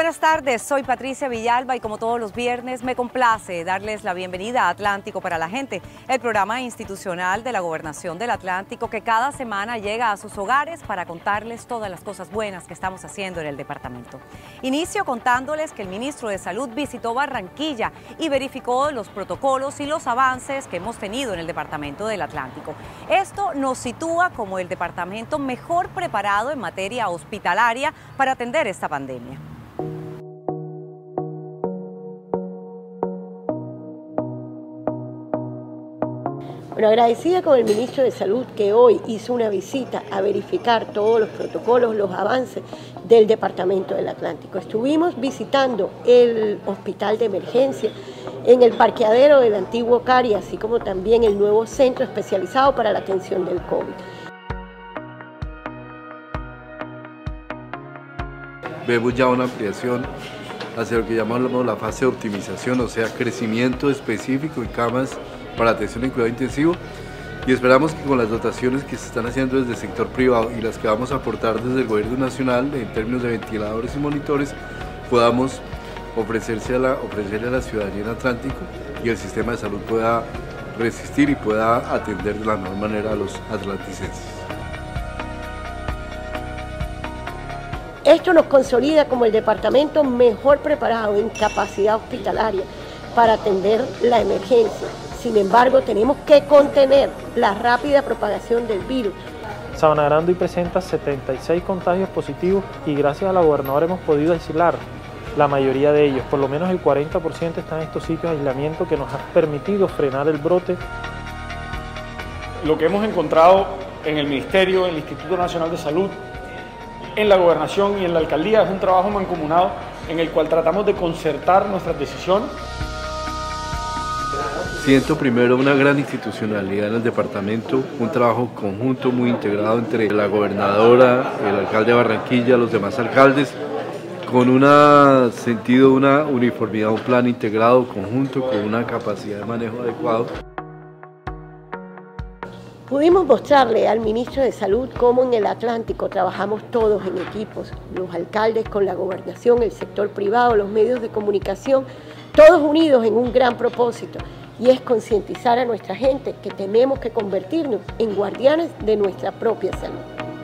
buenas tardes, soy Patricia Villalba y como todos los viernes me complace darles la bienvenida a Atlántico para la Gente, el programa institucional de la Gobernación del Atlántico que cada semana llega a sus hogares para contarles todas las cosas buenas que estamos haciendo en el departamento. Inicio contándoles que el ministro de Salud visitó Barranquilla y verificó los protocolos y los avances que hemos tenido en el departamento del Atlántico. Esto nos sitúa como el departamento mejor preparado en materia hospitalaria para atender esta pandemia. Bueno, agradecida con el ministro de Salud que hoy hizo una visita a verificar todos los protocolos, los avances del Departamento del Atlántico. Estuvimos visitando el hospital de emergencia en el parqueadero del antiguo CARI, así como también el nuevo centro especializado para la atención del COVID. Vemos ya una ampliación hacia lo que llamamos la fase de optimización, o sea, crecimiento específico en camas para atención en cuidado intensivo, y esperamos que con las dotaciones que se están haciendo desde el sector privado y las que vamos a aportar desde el gobierno nacional en términos de ventiladores y monitores, podamos ofrecerle a la ciudadanía en Atlántico y el sistema de salud pueda resistir y pueda atender de la mejor manera a los atlanticenses. Esto nos consolida como el departamento mejor preparado en capacidad hospitalaria para atender la emergencia. Sin embargo, tenemos que contener la rápida propagación del virus. Sabana Grande hoy presenta 76 contagios positivos y gracias a la gobernadora hemos podido aislar la mayoría de ellos. Por lo menos el 40% están en estos sitios de aislamiento que nos ha permitido frenar el brote. Lo que hemos encontrado en el Ministerio, en el Instituto Nacional de Salud, en la Gobernación y en la Alcaldía es un trabajo mancomunado en el cual tratamos de concertar nuestras decisiones. Siento primero una gran institucionalidad en el departamento, un trabajo conjunto muy integrado entre la gobernadora, el alcalde de Barranquilla, los demás alcaldes, con una uniformidad, un plan integrado, conjunto, con una capacidad de manejo adecuado. Pudimos mostrarle al ministro de Salud cómo en el Atlántico trabajamos todos en equipos, los alcaldes con la gobernación, el sector privado, los medios de comunicación, todos unidos en un gran propósito, y es concientizar a nuestra gente que tenemos que convertirnos en guardianes de nuestra propia salud.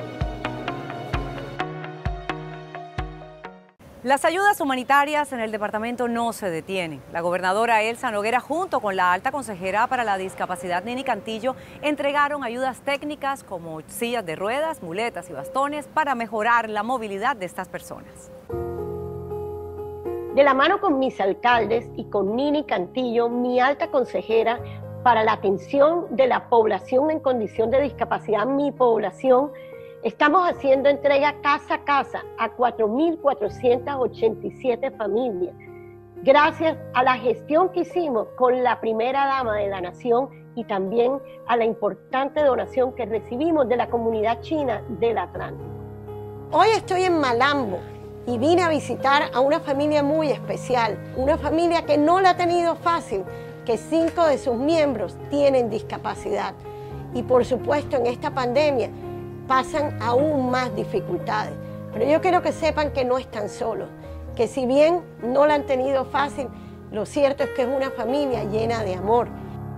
Las ayudas humanitarias en el departamento no se detienen. La gobernadora Elsa Noguera junto con la alta consejera para la discapacidad Nini Cantillo entregaron ayudas técnicas como sillas de ruedas, muletas y bastones para mejorar la movilidad de estas personas. De la mano con mis alcaldes y con Nini Cantillo, mi alta consejera para la atención de la población en condición de discapacidad, mi población, estamos haciendo entrega casa a casa a 4.487 familias. Gracias a la gestión que hicimos con la primera dama de la nación y también a la importante donación que recibimos de la comunidad china del Atlántico. Hoy estoy en Malambo y vine a visitar a una familia muy especial, una familia que no la ha tenido fácil, que 5 de sus miembros tienen discapacidad. Y por supuesto en esta pandemia pasan aún más dificultades. Pero yo quiero que sepan que no están solos, que si bien no la han tenido fácil, lo cierto es que es una familia llena de amor.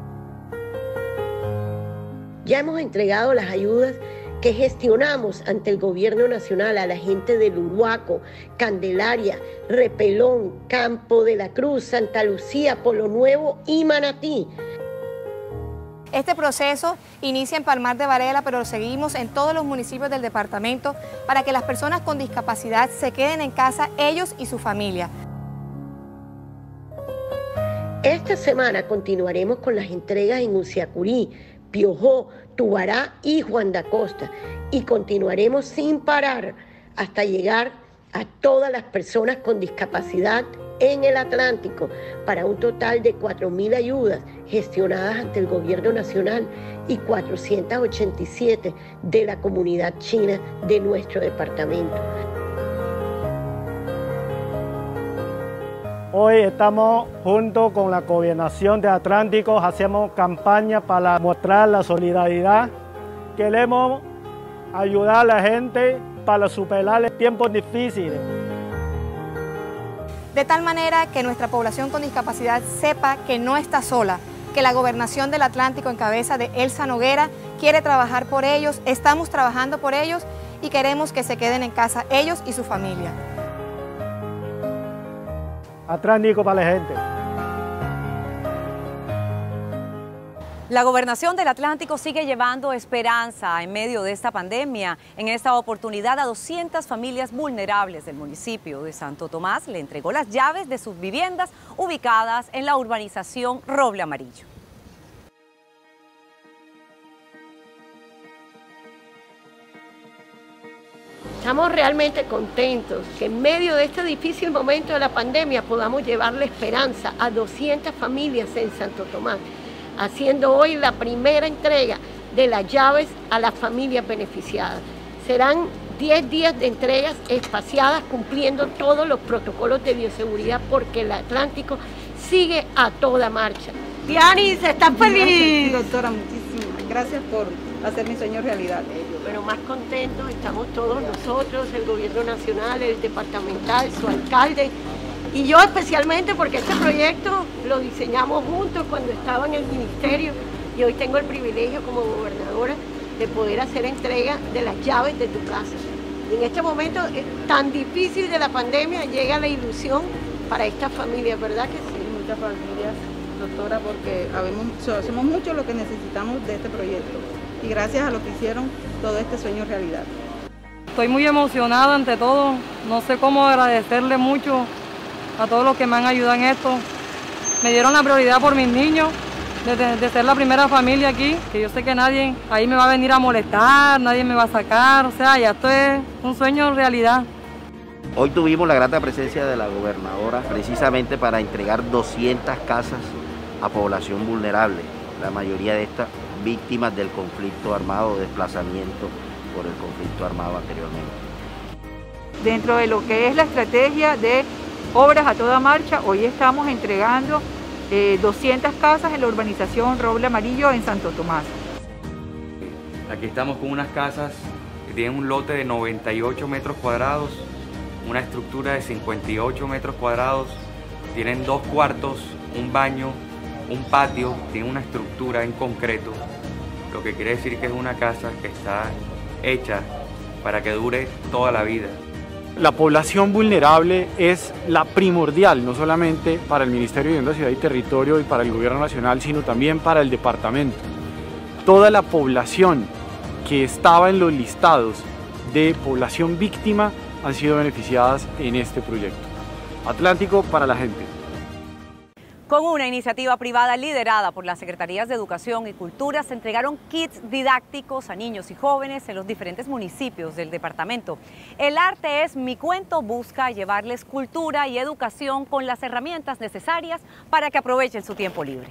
Ya hemos entregado las ayudas que gestionamos ante el gobierno nacional a la gente del Uruaco, Candelaria, Repelón, Campo de la Cruz, Santa Lucía, Polo Nuevo y Manatí. Este proceso inicia en Palmar de Varela, pero lo seguimos en todos los municipios del departamento para que las personas con discapacidad se queden en casa, ellos y su familia. Esta semana continuaremos con las entregas en Uciacurí, Piojó, Tubará y Juan de Acosta, y continuaremos sin parar hasta llegar a todas las personas con discapacidad en el Atlántico, para un total de 4.000 ayudas gestionadas ante el gobierno nacional y 487 de la comunidad china de nuestro departamento. Hoy estamos junto con la Gobernación de Atlántico, hacemos campaña para mostrar la solidaridad. Queremos ayudar a la gente para superar los tiempos difíciles. de tal manera que nuestra población con discapacidad sepa que no está sola, que la Gobernación del Atlántico en cabeza de Elsa Noguera quiere trabajar por ellos, estamos trabajando por ellos y queremos que se queden en casa ellos y su familia. Atlántico para la gente. La Gobernación del Atlántico sigue llevando esperanza en medio de esta pandemia. En esta oportunidad a 200 familias vulnerables del municipio de Santo Tomás le entregó las llaves de sus viviendas ubicadas en la urbanización Roble Amarillo. Estamos realmente contentos que en medio de este difícil momento de la pandemia podamos llevarle esperanza a 200 familias en Santo Tomás, haciendo hoy la primera entrega de las llaves a las familias beneficiadas. Serán 10 días de entregas espaciadas cumpliendo todos los protocolos de bioseguridad porque el Atlántico sigue a toda marcha. Dianis, ¿estás feliz? Sí, doctora, muchísimas gracias por hacer mi sueño realidad. Pero más contentos estamos todos nosotros, el gobierno nacional, el departamental, su alcalde, y yo especialmente porque este proyecto lo diseñamos juntos cuando estaba en el ministerio y hoy tengo el privilegio como gobernadora de poder hacer entrega de las llaves de tu casa. Y en este momento tan difícil de la pandemia llega la ilusión para estas familias, ¿verdad que sí? Muchas familias, doctora, porque somos muchos los que necesitamos de este proyecto y gracias a lo que hicieron todo este sueño realidad. Estoy muy emocionada ante todo, no sé cómo agradecerle mucho a todos los que me han ayudado en esto. Me dieron la prioridad por mis niños, de ser la primera familia aquí, que yo sé que nadie ahí me va a venir a molestar, nadie me va a sacar, o sea, ya esto es un sueño realidad. Hoy tuvimos la grata presencia de la gobernadora precisamente para entregar 200 casas a población vulnerable, la mayoría de estas víctimas del conflicto armado o desplazamiento por el conflicto armado anteriormente. Dentro de lo que es la estrategia de obras a toda marcha, hoy estamos entregando 200 casas en la urbanización Roble Amarillo en Santo Tomás. Aquí estamos con unas casas que tienen un lote de 98 metros cuadrados, una estructura de 58 metros cuadrados, tienen 2 cuartos, un baño, un patio, tiene una estructura en concreto, lo que quiere decir que es una casa que está hecha para que dure toda la vida. La población vulnerable es la primordial, no solamente para el Ministerio de Vivienda, Ciudad y Territorio y para el Gobierno Nacional, sino también para el departamento. Toda la población que estaba en los listados de población víctima han sido beneficiadas en este proyecto. Atlántico para la gente. Con una iniciativa privada liderada por las Secretarías de Educación y Cultura, se entregaron kits didácticos a niños y jóvenes en los diferentes municipios del departamento. El Arte es mi cuento busca llevarles cultura y educación con las herramientas necesarias para que aprovechen su tiempo libre.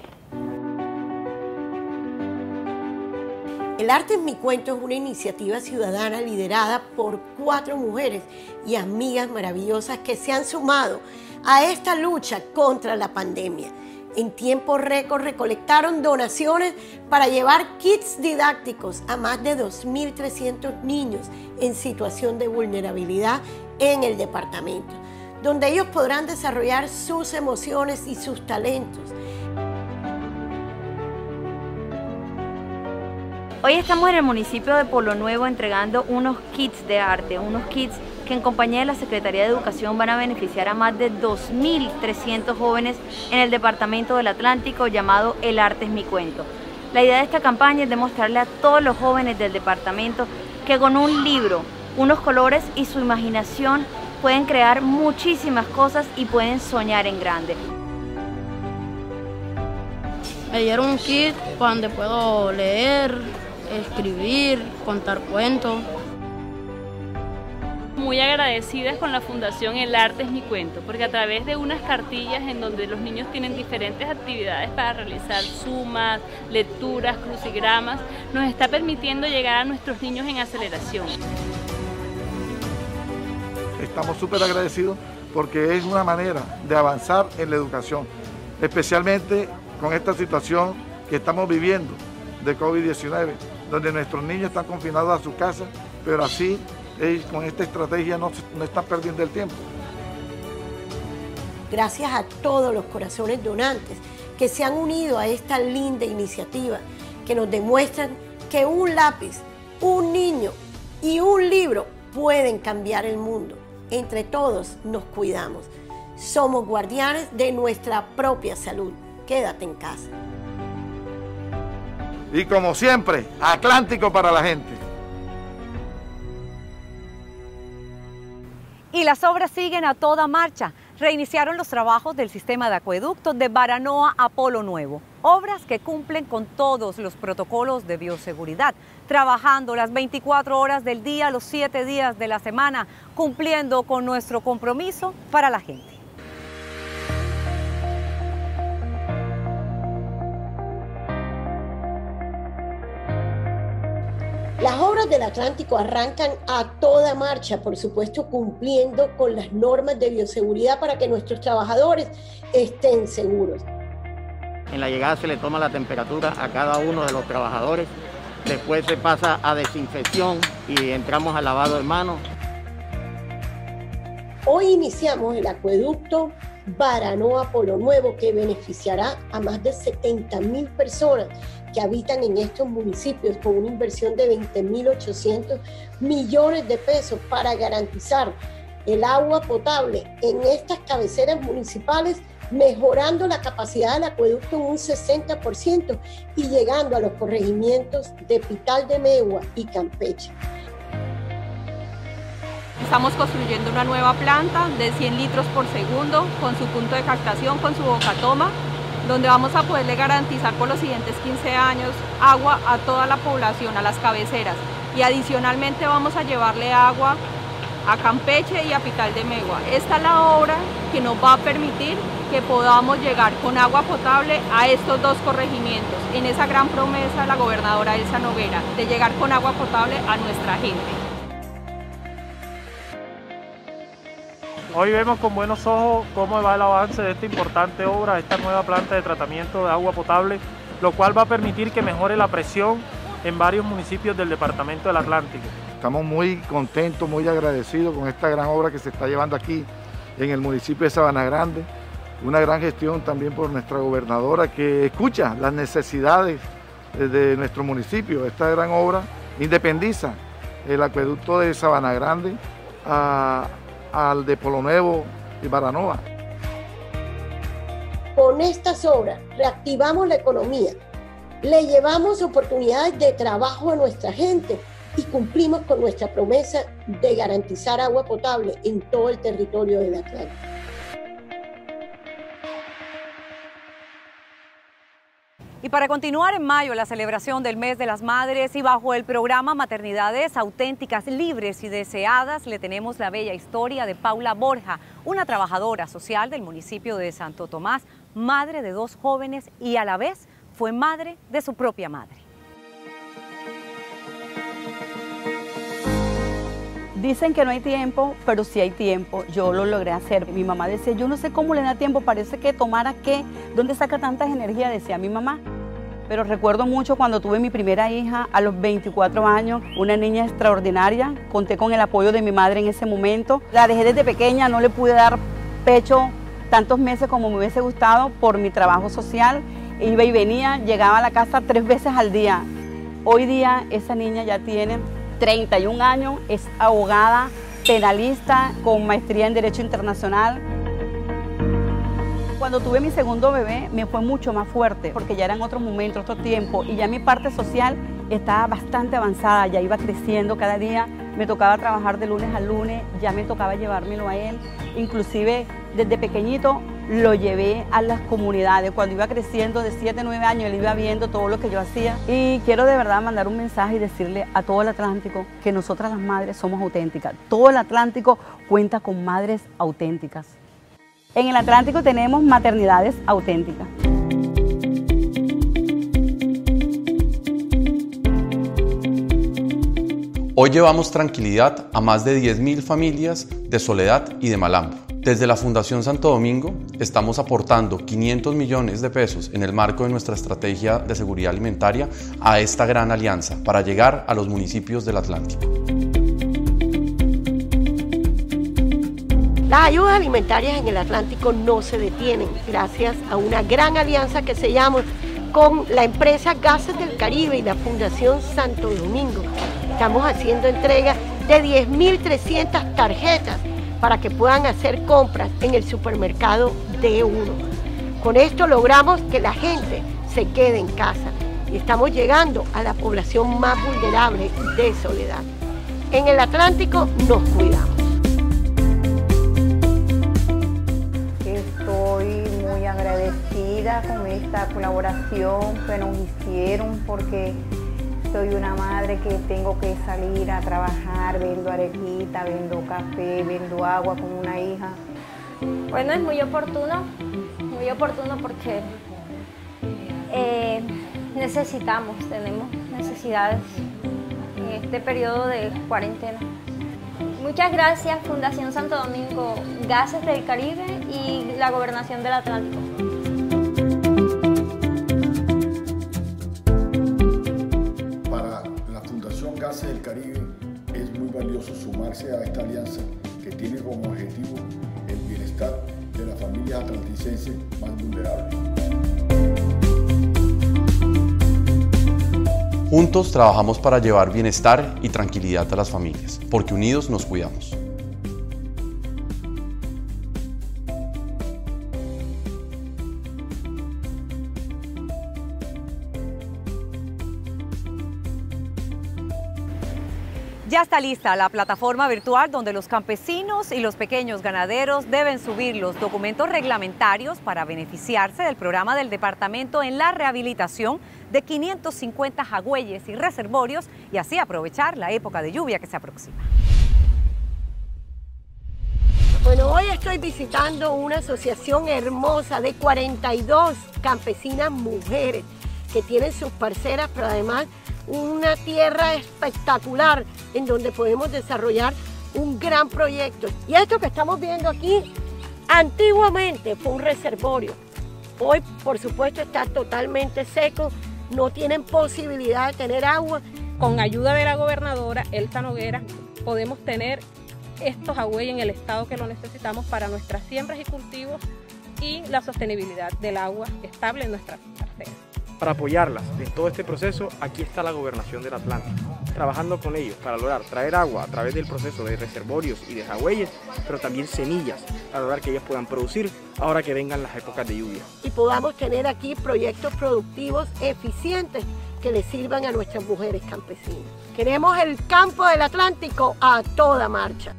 El Arte es mi cuento es una iniciativa ciudadana liderada por 4 mujeres y amigas maravillosas que se han sumado a esta lucha contra la pandemia. En tiempo récord recolectaron donaciones para llevar kits didácticos a más de 2.300 niños en situación de vulnerabilidad en el departamento, donde ellos podrán desarrollar sus emociones y sus talentos. Hoy estamos en el municipio de Polo Nuevo entregando unos kits de arte, unos kits que en compañía de la Secretaría de Educación van a beneficiar a más de 2.300 jóvenes en el departamento del Atlántico, llamado El Arte es mi cuento. La idea de esta campaña es demostrarle a todos los jóvenes del departamento que con un libro, unos colores y su imaginación pueden crear muchísimas cosas y pueden soñar en grande. Me dieron un kit donde puedo leer, escribir, contar cuentos. Muy agradecidas con la Fundación El Arte es mi cuento, porque a través de unas cartillas en donde los niños tienen diferentes actividades para realizar sumas, lecturas, crucigramas, nos está permitiendo llegar a nuestros niños en aceleración. Estamos súper agradecidos porque es una manera de avanzar en la educación, especialmente con esta situación que estamos viviendo de COVID-19, donde nuestros niños están confinados a sus casas, pero así con esta estrategia no están perdiendo el tiempo. gracias a todos los corazones donantes que se han unido a esta linda iniciativa que nos demuestran que un lápiz, un niño y un libro pueden cambiar el mundo. Entre todos nos cuidamos. Somos guardianes de nuestra propia salud. Quédate en casa. Y como siempre, Atlántico para la gente. Y las obras siguen a toda marcha. Reiniciaron los trabajos del sistema de acueducto de Baranoa a Polo Nuevo. Obras que cumplen con todos los protocolos de bioseguridad, trabajando las 24 horas del día, los 7 días de la semana, cumpliendo con nuestro compromiso para la gente. Las obras del Atlántico arrancan a toda marcha, por supuesto cumpliendo con las normas de bioseguridad para que nuestros trabajadores estén seguros. En la llegada se le toma la temperatura a cada uno de los trabajadores, después se pasa a desinfección y entramos al lavado de manos. Hoy iniciamos el acueducto Baranoa Polo Nuevo, que beneficiará a más de 70.000 personas que habitan en estos municipios, con una inversión de 20.800 millones de pesos para garantizar el agua potable en estas cabeceras municipales, mejorando la capacidad del acueducto en un 60% y llegando a los corregimientos de Pital de Megua y Campeche. Estamos construyendo una nueva planta de 100 litros por segundo con su punto de captación, con su bocatoma, donde vamos a poderle garantizar por los siguientes 15 años agua a toda la población, a las cabeceras. Y adicionalmente vamos a llevarle agua a Campeche y a Pital de Megua. Esta es la obra que nos va a permitir que podamos llegar con agua potable a estos dos corregimientos, en esa gran promesa de la gobernadora Elsa Noguera, de llegar con agua potable a nuestra gente. Hoy vemos con buenos ojos cómo va el avance de esta importante obra, esta nueva planta de tratamiento de agua potable, lo cual va a permitir que mejore la presión en varios municipios del departamento del Atlántico. Estamos muy contentos, muy agradecidos con esta gran obra que se está llevando aquí en el municipio de Sabana Grande. Una gran gestión también por nuestra gobernadora, que escucha las necesidades de nuestro municipio. Esta gran obra independiza el acueducto de Sabana Grande al de Polo Nuevo y Baranoa. Con estas obras reactivamos la economía, le llevamos oportunidades de trabajo a nuestra gente y cumplimos con nuestra promesa de garantizar agua potable en todo el territorio del Atlántico. Y para continuar en mayo la celebración del Mes de las Madres y bajo el programa Maternidades Auténticas, Libres y Deseadas, le tenemos la bella historia de Paula Borja, una trabajadora social del municipio de Santo Tomás, madre de 2 jóvenes y a la vez fue madre de su propia madre. Dicen que no hay tiempo, pero sí hay tiempo. Yo lo logré hacer. Mi mamá decía, yo no sé cómo le da tiempo, parece que tomara qué, ¿dónde saca tanta energía? Decía mi mamá. Pero recuerdo mucho cuando tuve mi primera hija a los 24 años, una niña extraordinaria. Conté con el apoyo de mi madre en ese momento. La dejé desde pequeña, no le pude dar pecho tantos meses como me hubiese gustado por mi trabajo social. Iba y venía, llegaba a la casa 3 veces al día. Hoy día esa niña ya tiene 31 años, es abogada, penalista, con maestría en Derecho Internacional. Cuando tuve mi segundo bebé me fue mucho más fuerte, porque ya eran otros momentos, otro tiempo, y ya mi parte social estaba bastante avanzada, ya iba creciendo cada día, me tocaba trabajar de lunes a lunes, ya me tocaba llevármelo a él, inclusive desde pequeñito lo llevé a las comunidades. Cuando iba creciendo de 7, 9 años, él iba viendo todo lo que yo hacía. Y quiero de verdad mandar un mensaje y decirle a todo el Atlántico que nosotras las madres somos auténticas. Todo el Atlántico cuenta con madres auténticas. En el Atlántico tenemos maternidades auténticas. Hoy llevamos tranquilidad a más de 10.000 familias de Soledad y de Malambo. Desde la Fundación Santo Domingo estamos aportando 500 millones de pesos en el marco de nuestra estrategia de seguridad alimentaria a esta gran alianza para llegar a los municipios del Atlántico. Las ayudas alimentarias en el Atlántico no se detienen gracias a una gran alianza que sellamos con la empresa Gases del Caribe y la Fundación Santo Domingo. Estamos haciendo entrega de 10.300 tarjetas para que puedan hacer compras en el supermercado D1. Con esto logramos que la gente se quede en casa y estamos llegando a la población más vulnerable de Soledad. En el Atlántico nos cuidamos. Estoy muy agradecida con esta colaboración que nos hicieron porque soy una madre que tengo que salir a trabajar, vendo arejita, vendo café, vendo agua con una hija. Bueno, es muy oportuno porque tenemos necesidades en este periodo de cuarentena. Muchas gracias Fundación Santo Domingo, Gases del Caribe y la Gobernación del Atlántico. Para la Fundación Gases del Caribe es muy valioso sumarse a esta alianza que tiene como objetivo el bienestar de las familias atlanticenses más vulnerables. Juntos trabajamos para llevar bienestar y tranquilidad a las familias, porque unidos nos cuidamos. Ya está lista la plataforma virtual donde los campesinos y los pequeños ganaderos deben subir los documentos reglamentarios para beneficiarse del programa del departamento en la rehabilitación de 550 jagüeyes y reservorios y así aprovechar la época de lluvia que se aproxima. Bueno, hoy estoy visitando una asociación hermosa de 42 campesinas mujeres que tienen sus parcelas, pero además una tierra espectacular en donde podemos desarrollar un gran proyecto. Y esto que estamos viendo aquí, antiguamente fue un reservorio. Hoy, por supuesto, está totalmente seco, no tienen posibilidad de tener agua. Con ayuda de la gobernadora Elsa Noguera podemos tener estos jagüeyes en el estado que lo necesitamos para nuestras siembras y cultivos y la sostenibilidad del agua estable en nuestras parcelas. Para apoyarlas en todo este proceso, aquí está la Gobernación del Atlántico, trabajando con ellos para lograr traer agua a través del proceso de reservorios y de jagüeyes, pero también semillas para lograr que ellos puedan producir ahora que vengan las épocas de lluvia. Y podamos tener aquí proyectos productivos eficientes que les sirvan a nuestras mujeres campesinas. Queremos el campo del Atlántico a toda marcha.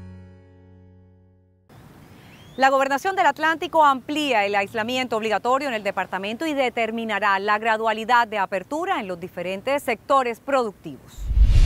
La Gobernación del Atlántico amplía el aislamiento obligatorio en el departamento y determinará la gradualidad de apertura en los diferentes sectores productivos.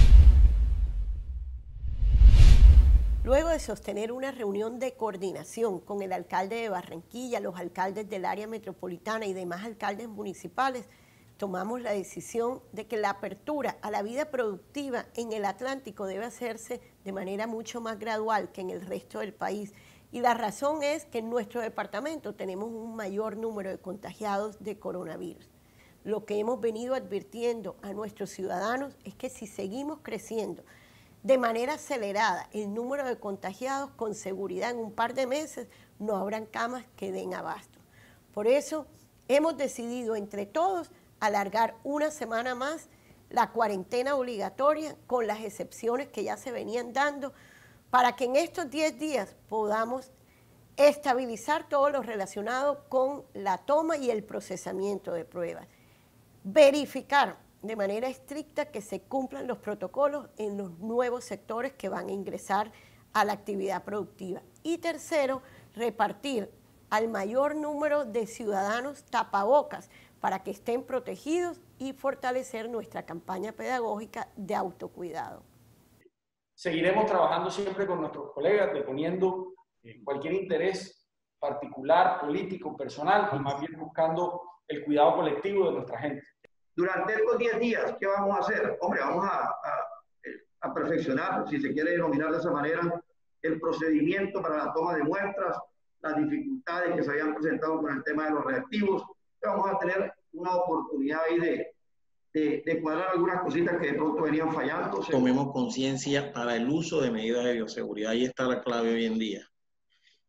Luego de sostener una reunión de coordinación con el alcalde de Barranquilla, los alcaldes del área metropolitana y demás alcaldes municipales, tomamos la decisión de que la apertura a la vida productiva en el Atlántico debe hacerse de manera mucho más gradual que en el resto del país. Y la razón es que en nuestro departamento tenemos un mayor número de contagiados de coronavirus. Lo que hemos venido advirtiendo a nuestros ciudadanos es que si seguimos creciendo de manera acelerada el número de contagiados, con seguridad en un par de meses no habrán camas que den abasto. Por eso hemos decidido entre todos alargar una semana más la cuarentena obligatoria con las excepciones que ya se venían dando, para que en estos 10 días podamos estabilizar todo lo relacionado con la toma y el procesamiento de pruebas. Verificar de manera estricta que se cumplan los protocolos en los nuevos sectores que van a ingresar a la actividad productiva. Y tercero, repartir al mayor número de ciudadanos tapabocas para que estén protegidos y fortalecer nuestra campaña pedagógica de autocuidado. Seguiremos trabajando siempre con nuestros colegas, deponiendo cualquier interés particular, político, personal, y más bien buscando el cuidado colectivo de nuestra gente. Durante estos 10 días, ¿qué vamos a hacer? Hombre, vamos a perfeccionar, si se quiere denominar de esa manera, el procedimiento para la toma de muestras, las dificultades que se habían presentado con el tema de los reactivos. Vamos a tener una oportunidad ahí de cuadrar algunas cositas que de pronto venían fallando. Tomemos conciencia para el uso de medidas de bioseguridad. Ahí está la clave hoy en día.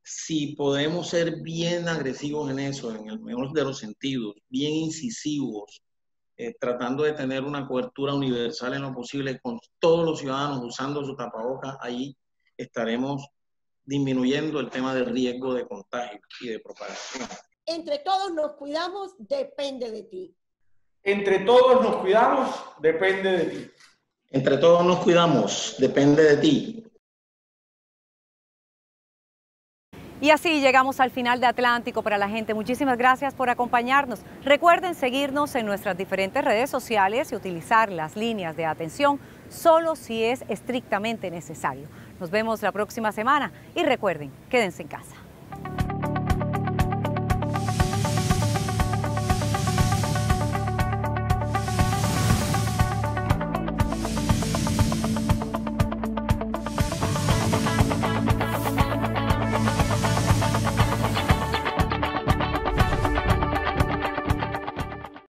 Si podemos ser bien agresivos en eso, en el mejor de los sentidos, bien incisivos, tratando de tener una cobertura universal en lo posible con todos los ciudadanos usando su tapabocas, ahí estaremos disminuyendo el tema de riesgo de contagio y de propagación. Entre todos nos cuidamos, depende de ti. Entre todos nos cuidamos, depende de ti. Entre todos nos cuidamos, depende de ti. Y así llegamos al final de Atlántico para la Gente. Muchísimas gracias por acompañarnos. Recuerden seguirnos en nuestras diferentes redes sociales y utilizar las líneas de atención solo si es estrictamente necesario. Nos vemos la próxima semana y recuerden, quédense en casa.